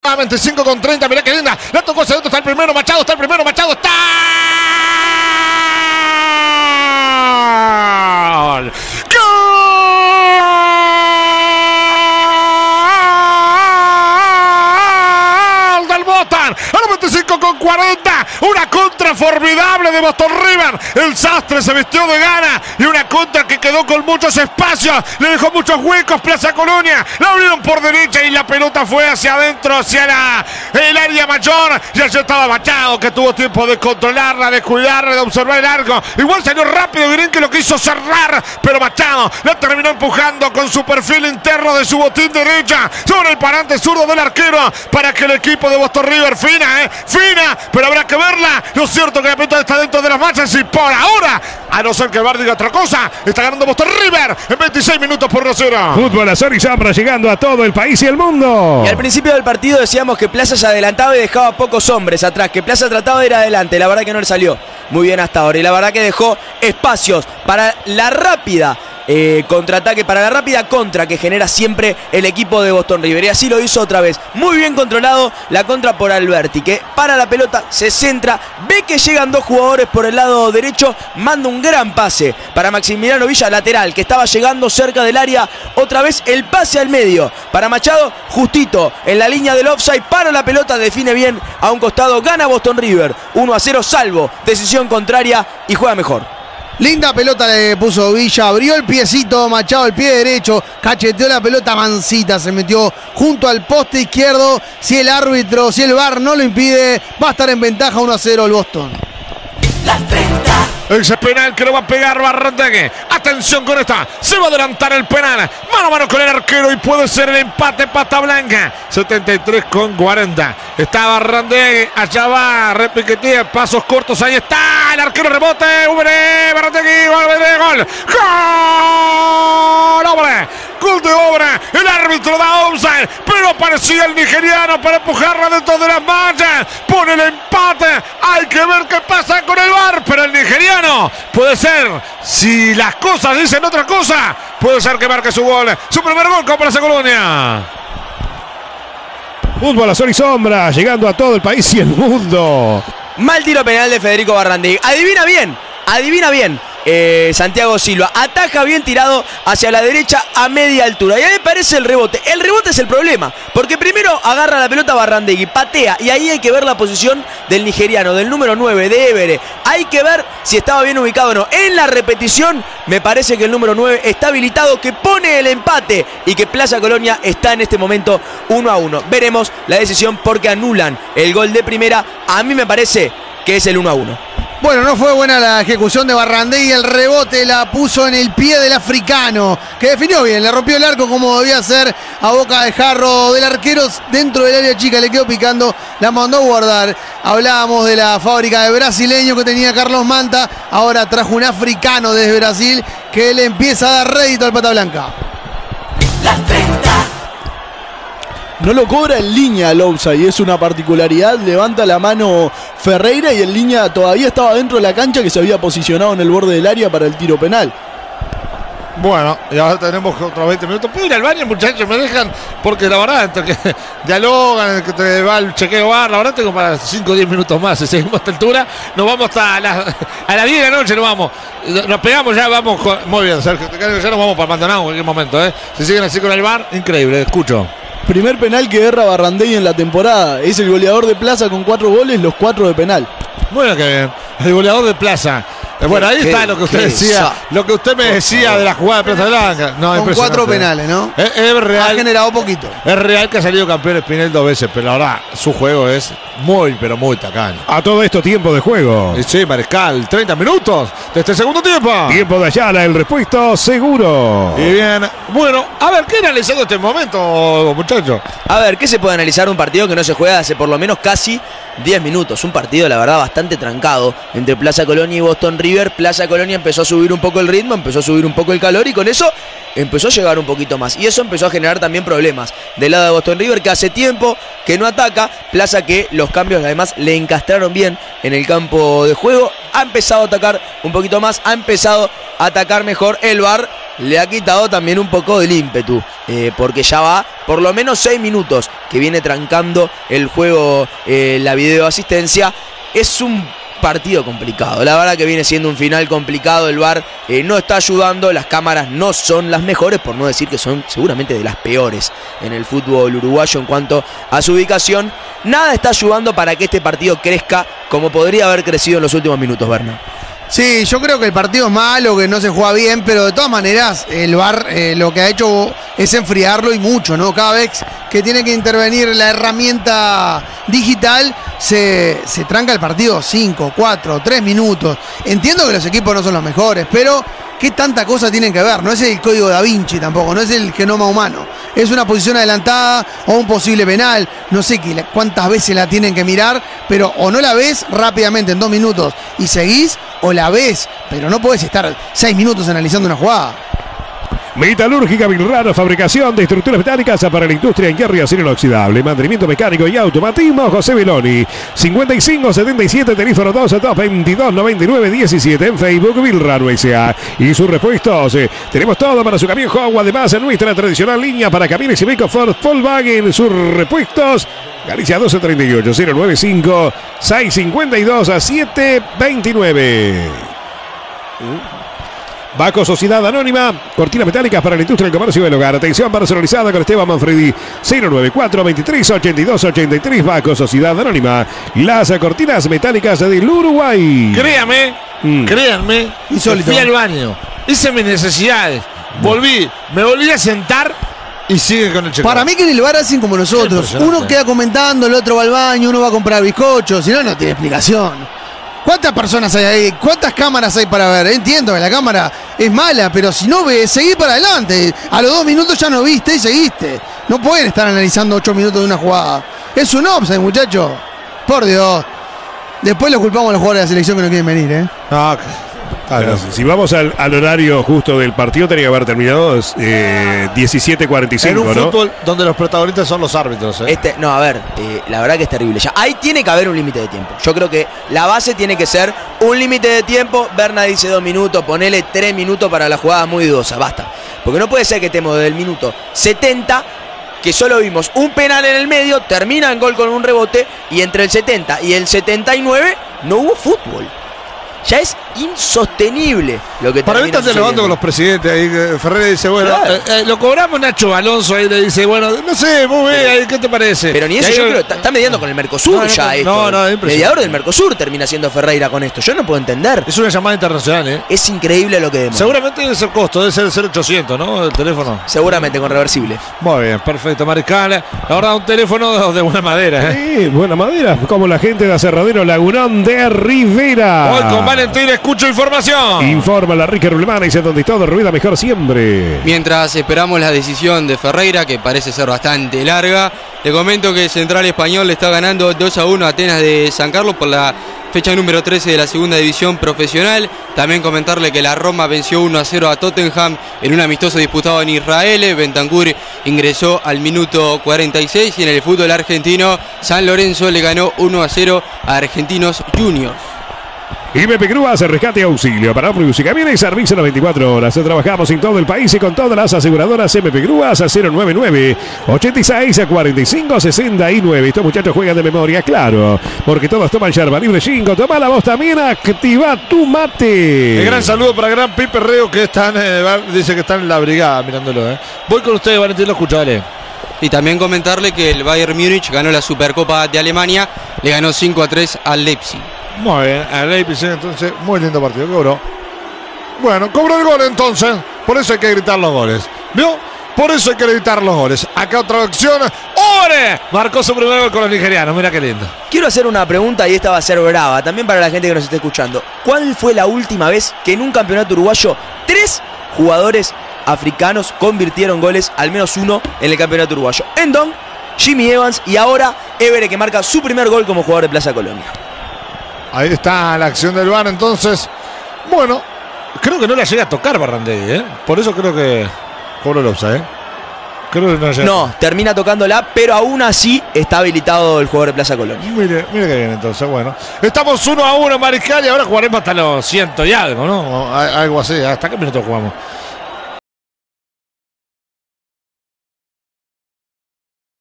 25 con 30, mirá qué linda. La tocó segundo, está el primero, Machado, está. ¡Gol! Del Boston, a los 25 con 40, una contra formidable de Boston River. El Sastre se vistió de gana y una contra que quedó con muchos espacios, le dejó muchos huecos Plaza Colonia, la abrieron por derecha y la pelota fue hacia adentro, hacia el área mayor, y allí estaba Machado, que tuvo tiempo de controlarla, de cuidarla, de observar el arco. Igual salió rápido Guirín, que lo quiso cerrar, pero Machado la terminó empujando con su perfil interno de su botín derecha sobre el parante zurdo del arquero, para que el equipo de Boston River, fina, pero habrá que verla. Lo cierto que la pelota está dentro de las manchas y por ahora, a no ser que el VAR diga otra cosa, está ganando Boston River en 26 minutos por 1-0. Fútbol a sol y sombra, llegando a todo el país y el mundo. Y al principio del partido decíamos que Plaza se adelantaba y dejaba pocos hombres atrás, que Plaza trataba de ir adelante. La verdad que no le salió muy bien hasta ahora, y la verdad que dejó espacios para la rápida contraataque, para la rápida contra que genera siempre el equipo de Boston River, y así lo hizo otra vez. Muy bien controlado la contra por Alberti, que para la pelota, se centra, ve que llegan dos jugadores por el lado derecho, manda un gran pase para Maximiliano Villa, lateral, que estaba llegando cerca del área. Otra vez el pase al medio para Machado, justito en la línea del offside, para la pelota, define bien a un costado, gana Boston River 1-0, salvo decisión contraria, y juega mejor. Linda pelota le puso Villa, abrió el piecito Machado, el pie derecho, cacheteó la pelota mansita, se metió junto al poste izquierdo. Si el árbitro, si el VAR no lo impide, va a estar en ventaja 1-0 el Boston. Ese penal que lo va a pegar Barrandegui. Atención con esta. Se va a adelantar el penal. Mano a mano con el arquero y puede ser el empate pata blanca. 73 con 40. Está Barrandegui. Allá va. Repiquetía. Pasos cortos. Ahí está. El arquero rebote. Barrandegui. Gol. ¡Gol! ¡Hombre! Gol de obra. El árbitro da offside, pero aparecía el nigeriano para empujarla dentro de las mallas. Pone el empate. Hay que ver qué pasa con el VAR, pero el nigeriano puede ser, si las cosas dicen otra cosa, puede ser que marque su gol. Su primer gol con Plaza Colonia. Fútbol a sol y sombra, llegando a todo el país y el mundo. Mal tiro penal de Federico Barrandegui. Adivina bien. Santiago Silva ataja bien tirado hacia la derecha a media altura, y ahí aparece el rebote. El rebote es el problema, porque primero agarra la pelota Barrandegui, patea, y ahí hay que ver la posición del nigeriano, del número 9 de Évere. Hay que ver si estaba bien ubicado o no. En la repetición me parece que el número 9 está habilitado, que pone el empate, y que Plaza Colonia está en este momento 1-1. Veremos la decisión, porque anulan el gol de primera. A mí me parece que es el 1-1. Bueno, no fue buena la ejecución de Barrandegui, el rebote la puso en el pie del africano, que definió bien, le rompió el arco como debía ser, a boca de jarro del arquero dentro del área chica, le quedó picando, la mandó a guardar. Hablábamos de la fábrica de brasileño que tenía Carlos Manta, ahora trajo un africano desde Brasil que le empieza a dar rédito al pata blanca. No lo cobra en línea el offside, y es una particularidad. Levanta la mano Ferreira y en línea todavía estaba dentro de la cancha, que se había posicionado en el borde del área para el tiro penal. Bueno, y ahora tenemos otros 20 minutos. ¿Puedo ir al baño, muchachos? ¿Me dejan? Porque la verdad, entre que dialogan, que te va el chequeo bar, la verdad tengo para 5 o 10 minutos más. Si seguimos a esta altura, nos vamos hasta a las 10 de la noche, nos vamos. Nos pegamos ya, vamos. Muy bien, Sergio, ya nos vamos para Maldonado en cualquier momento. Si siguen así con el bar, increíble, escucho. Primer penal que erra Barrandegui en la temporada. Es el goleador de Plaza con 4 goles, los 4 de penal. Bueno, que bien. El goleador de Plaza. Bueno, ahí está lo que usted decía. Lo que usted me decía de la jugada de Plaza Blanca. No, con 4 penales, ¿no? Es real. Ha generado poquito. Es real que ha salido campeón Espinel 2 veces, pero ahora su juego es muy, pero muy tacaño. A todo esto, tiempo de juego. Sí, Mariscal, 30 minutos de este segundo tiempo. Tiempo de Ayala, el repuesto seguro. Y bien, bueno, a ver, ¿qué analizando este momento, muchachos? A ver, ¿qué se puede analizar de un partido que no se juega hace por lo menos casi 10 minutos? Un partido, la verdad, bastante trancado entre Plaza Colonia y Boston River. Plaza Colonia empezó a subir un poco el ritmo, empezó a subir un poco el calor, y con eso empezó a llegar un poquito más. Y eso empezó a generar también problemas del lado de Boston River, que hace tiempo que no ataca. Plaza, que los cambios además le encastraron bien en el campo de juego. Ha empezado a atacar un poquito más, ha empezado a atacar mejor. El VAR le ha quitado también un poco del ímpetu porque ya va por lo menos 6 minutos que viene trancando el juego la videoasistencia. Es un partido complicado, la verdad que viene siendo un final complicado. El VAR no está ayudando, las cámaras no son las mejores, por no decir que son seguramente de las peores en el fútbol uruguayo en cuanto a su ubicación. Nada está ayudando para que este partido crezca como podría haber crecido en los últimos minutos, Berna. Sí, yo creo que el partido es malo, que no se juega bien, pero de todas maneras el VAR lo que ha hecho es enfriarlo y mucho, ¿no? Cada vez que tiene que intervenir la herramienta digital se tranca el partido 5, 4, 3 minutos. Entiendo que los equipos no son los mejores, pero ¿qué tanta cosa tienen que ver? No es el código Da Vinci tampoco, no es el genoma humano. Es una posición adelantada o un posible penal. No sé cuántas veces la tienen que mirar, pero o no la ves rápidamente en 2 minutos y seguís, o la ves, pero no podés estar 6 minutos analizando una jugada. Metalúrgica Vilrano, fabricación de estructuras metálicas para la industria en hierro y acero inoxidable, mantenimiento mecánico y automatismo. José Beloni, 5577, teléfono 2229917, en Facebook Vilrano S.A. y sus repuestos. Tenemos todo para su camión Hogwarts, además en nuestra tradicional línea para camiones y Iveco Ford Volkswagen, sus repuestos. Galicia 1238 095 652 729. Baco Sociedad Anónima, cortinas metálicas para la industria del comercio y del hogar. Atención personalizada con Esteban Manfredi, 094 23 82 83. Baco Sociedad Anónima, las cortinas metálicas del Uruguay. Créame, créanme, insólito. Fui al baño, hice mis necesidades, me volví a sentar y sigue con el check. Para mí que en el bar hacen como nosotros. Uno queda comentando, el otro va al baño, uno va a comprar bizcochos, si no, no tiene explicación. ¿Cuántas personas hay ahí? ¿Cuántas cámaras hay para ver? Entiendo que la cámara es mala, pero si no ves, seguí para adelante. A los 2 minutos ya no viste y seguiste. No pueden estar analizando 8 minutos de una jugada. Es un offside, muchacho. Por Dios. Después lo culpamos a los jugadores de la selección que no quieren venir, ¿eh? No, Pero si vamos al horario justo del partido, tenía que haber terminado 17:45, en un ¿no? fútbol donde los protagonistas son los árbitros. No, a ver, la verdad que es terrible. Ya, ahí tiene que haber un límite de tiempo. Yo creo que la base tiene que ser un límite de tiempo. Berna dice 2 minutos, ponele 3 minutos para la jugada muy dudosa, basta. Porque no puede ser que estemos desde el minuto 70, que solo vimos un penal en el medio, termina en gol con un rebote, y entre el 70 y el 79 no hubo fútbol. Ya es insostenible lo que para mí están dialogando con los presidentes ahí. Ferreira dice, bueno, claro, lo cobramos. Nacho Alonso ahí le dice, bueno, no sé, vos ve, ¿qué te parece? Pero ni eso, yo creo, está mediando con el Mercosur esto. Mediador del Mercosur termina siendo Ferreira con esto. Yo no puedo entender. Es una llamada internacional, ¿eh? Es increíble lo que vemos. Seguramente debe ser costo, debe ser el 0800, ¿no? El teléfono. Seguramente con reversible. Muy bien, perfecto, Mariscal. La verdad, un teléfono de buena madera, ¿eh? Sí, buena madera, como la gente de Aserradero Lagunón de Rivera. Hoy con Valentín escucho información. Informa la rica Rulmana y dice donde todo rueda mejor siempre. Mientras esperamos la decisión de Ferreira, que parece ser bastante larga, le comento que el Central Español le está ganando 2-1 a Atenas de San Carlos por la fecha número 13 de la segunda división profesional. También comentarle que la Roma venció 1-0 a Tottenham en un amistoso disputado en Israel. Bentancur ingresó al minuto 46 y en el fútbol argentino San Lorenzo le ganó 1-0 a Argentinos Juniors. IMP Grúas, rescate y auxilio para ómnibus y camiones, servicio a las 24 horas. Trabajamos en todo el país y con todas las aseguradoras. MP Grúas, 099-86-45-69. Estos muchachos juegan de memoria, claro, porque todos toman yerba libre 5. Toma la voz también, activa tu mate. Un gran saludo para gran Pipe Reo, que están, dice que están en la brigada mirándolo, ¿eh? Voy con ustedes, Valentín, lo escucho, dale. Y también comentarle que el Bayern Múnich ganó la Supercopa de Alemania, le ganó 5-3 al Leipzig. Muy bien, al Leipzig, entonces, muy lindo partido, cobró. Bueno, cobró el gol entonces, por eso hay que gritar los goles. ¿Vio? Por eso hay que gritar los goles. Acá otra acción. ¡Ore! Marcó su primer gol con los nigerianos, mira qué lindo. Quiero hacer una pregunta y esta va a ser brava, también para la gente que nos esté escuchando. ¿Cuál fue la última vez que en un campeonato uruguayo 3 jugadores africanos convirtieron goles, al menos uno, en el campeonato uruguayo? Endon, Jimmy Evans y ahora Évere, que marca su primer gol como jugador de Plaza Colonia. Ahí está la acción del VAR, entonces. Bueno, creo que no la llega a tocar Barrandegui, ¿eh? Por eso creo que cobró el offside, ¿eh? Creo que no llega. No, termina tocándola, pero aún así está habilitado el jugador de Plaza Colonia. Mire que bien, entonces, bueno. Estamos 1-1, Mariscal, y ahora jugaremos hasta los 100 y algo, ¿no? Algo así. ¿Hasta qué minuto jugamos?